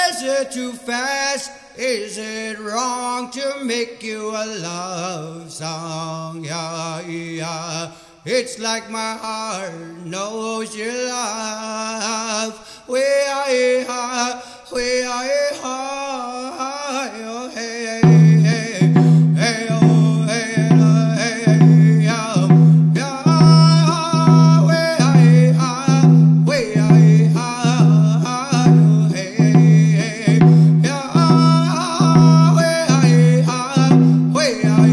Is it too fast? Is it wrong to make you a love song? Yeah, yeah. It's like my heart knows your love. We are, we are, we are, oh, hey, hey, hey, oh, hey, hey, yeah, yeah, we are, we are, oh, hey, hey, yeah, we are, we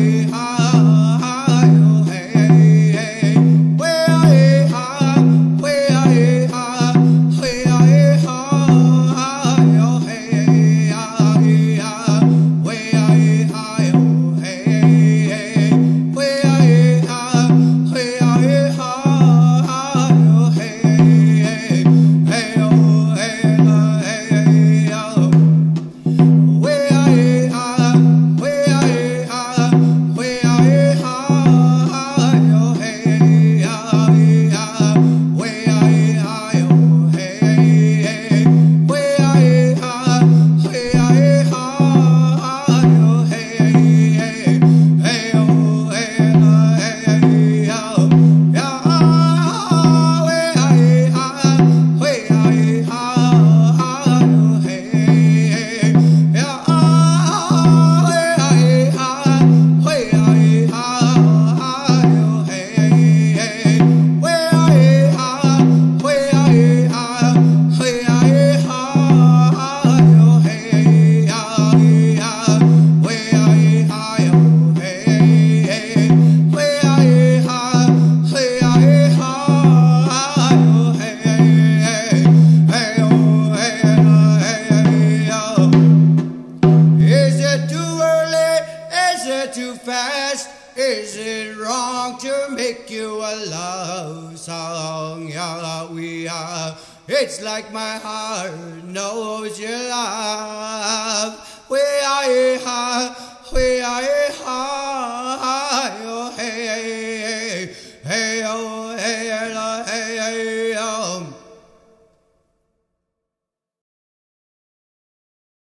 too fast? Is it wrong to make you a love song? Yeah, we are. It's like my heart knows your love. We are, we are, oh, hey, hey, hey, oh.